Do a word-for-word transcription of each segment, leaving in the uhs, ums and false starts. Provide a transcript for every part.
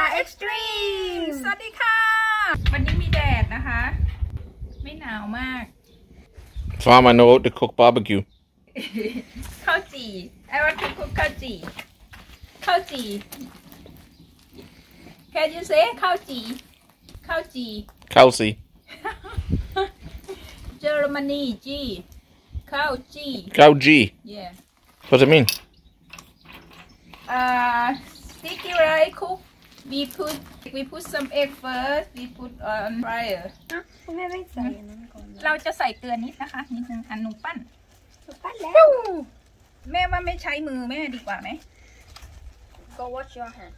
เอ็กซ์ตรีมสวัสดีค่ะวันนี้มีแดดนะคะไม่หนาวมาก Farmer know how to cook barbecue ข้าวจี่ I want to cook ข้าวจี่ข้าวจี่ Can you say ข้าวจี่ข้าวจี่ Kelsey เยอรมนีจีข้าวจี่ Cow G Yeah What does it mean? Uh, sticky rice cook. We put we put some egg first. We put on fryer. คุณแม่ไม่ใส่อันนั้นก่อนเราจะใส่เกลือนิดนะคะนิดนึงอันหนูปั้นปั้นแล้วแม่ว่าไม่ใช้มือแม่ดีกว่าไหม Go wash your hand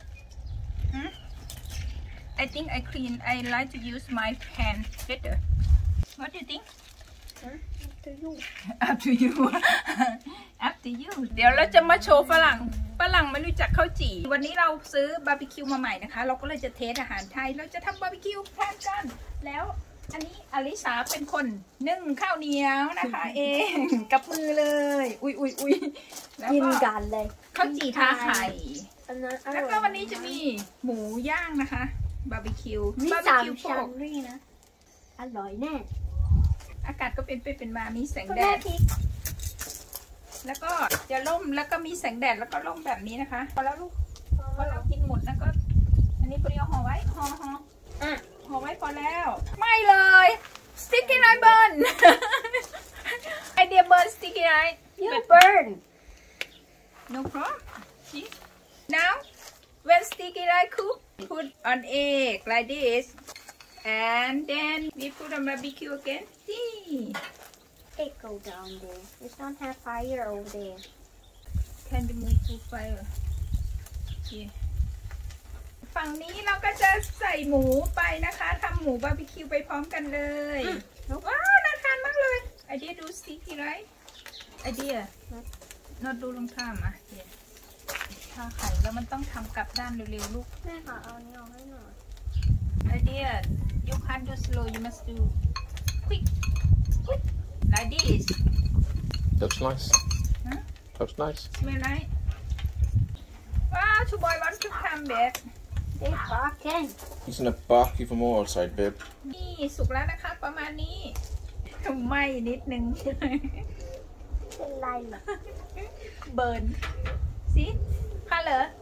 I think I clean. I like to use my hand better. What do you think? to you Up to you. Up to you. เดี๋ยวเราจะมาโชว์ฝรั่งฝรั่งไม่รู้จักข้าวจี่วันนี้เราซื้อบาร์บีคิวมาใหม่นะคะเราก็เลยจะเทสอาหารไทยเราจะทำบาร์บีคิวทานกันแล้วอันนี้อลิสาเป็นคนนึ่งข้าวเหนียวนะคะเองกับมือเลยอุ้ยอุ้ยอุ้ยกินกันเลยข้าวจี่ทาไข่อันนั้นอร่อยแล้วก็วันนี้จะมีหมูย่างนะคะบาร์บีคิวนี่บาร์บีสามคิวโปชั้นกนี่นะอร่อยแน่อากาศก็เป็นไปเป็นมามีแสงคุณแดแม่ดพริกแล้วก็จะร่มแล้วก็มีแสงแดดแล้วก็ร่มแบบนี้นะคะพอแล้วลูกพอเรากินหมดแล้วก็อันนี้พอดีเอาห่อไว้ห่อห่ออ่ะห่อไว้พอแล้วไม่เลยสติ๊กกี้ไรเบิร์นไอเดียเบิร์นสติ๊กกี้ไร you burn no problem see now when sticky rice cook put on egg like this and then we put on barbecue again see egg go down there it's not have fire over there can we move to fire yeah ฝั่งนี้เราก็จะใส่หมูไปนะคะทำหมูบาร์บีคิวไปพร้อมกันเลยว้าวน่าทานมากเลยไอเดียดูสติ๊กกี้ไรไอเดียนอดดูลงท่ามาทาไข่แล้วมันต้องทำกลับด้านเร็วๆลูกแม่ขอเอานี่ออกให้หน่อย idea you can't do slow you must do quick quick like this Looks nice huh? Looks nice smell nice ว้าวชูบอย want to come back they barking He's gonna bark even more outside babe นี่สุกแล้วนะคะประมาณนี้ไหม้นิดนึงเป็นไรเหรอเบิร์นสิค่ะเหรอ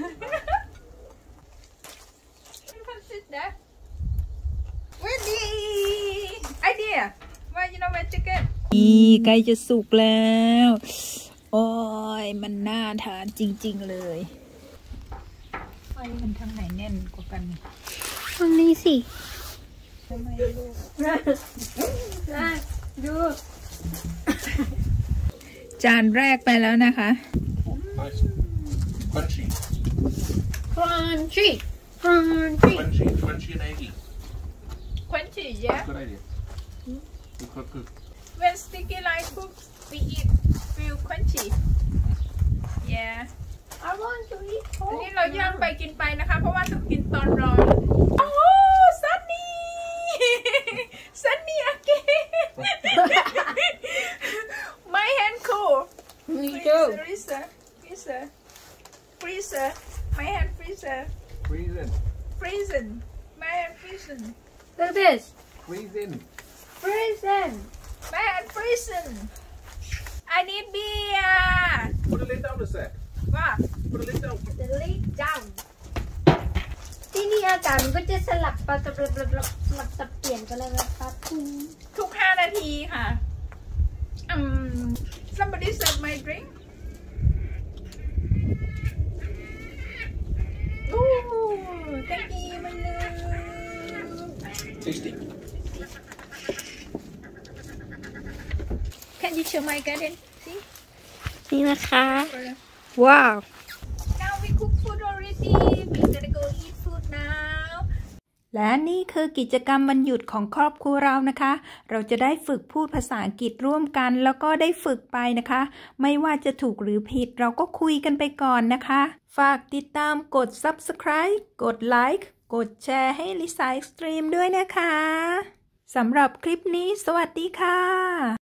มันสินะเวดีไอเดียว่า you know where chicken นี่ใกล้จะสุกแล้วโอ้ยมันน่าทานจริงๆเลยไฟมันทางไหนแน่นกว่ากันตรงนี้สิทำไมลูกดูจานแรกไปแล้วนะคะ Nice Crunchy crunchy crunchy Crunchy Crunchy and eggy crunchy yeah Good idea Good good good when sticky rice cook we eat feel crunchy yeah I want to eat อัน pork นี้เราย่างไปกินไปนะคะเพราะว่าต้องกินตอนร้อนโอ้ซันนี่ซันนี่อาเกน my hand cool me too freezer freezer freezer my hand freezer Freezing freezing my hand freezing look at this Freezing frozen my hand freezing I need beer Put the lid down a sec ว่า Put the lid down the lid down ที่นี่อากาศมันก็จะสลับสลับสลับสลับสลับสับเปลี่ยนกันเลยนะครับทุกห้านาทีค่ะอืม somebody serve my drink โอ้ thank you มันเลย Tasty Can you show my garden see นี่นะคะว้าว Now we cook food already we gonna go eat food now และนี่คือกิจกรรมวันหยุดของครอบครัวเรานะคะเราจะได้ฝึกพูดภาษาอังกฤษร่วมกันแล้วก็ได้ฝึกไปนะคะไม่ว่าจะถูกหรือผิดเราก็คุยกันไปก่อนนะคะฝากติดตามกด Subscribe กดไลค์กดแชร์ให้ลิซ่า Extreme ด้วยนะคะสำหรับคลิปนี้สวัสดีค่ะ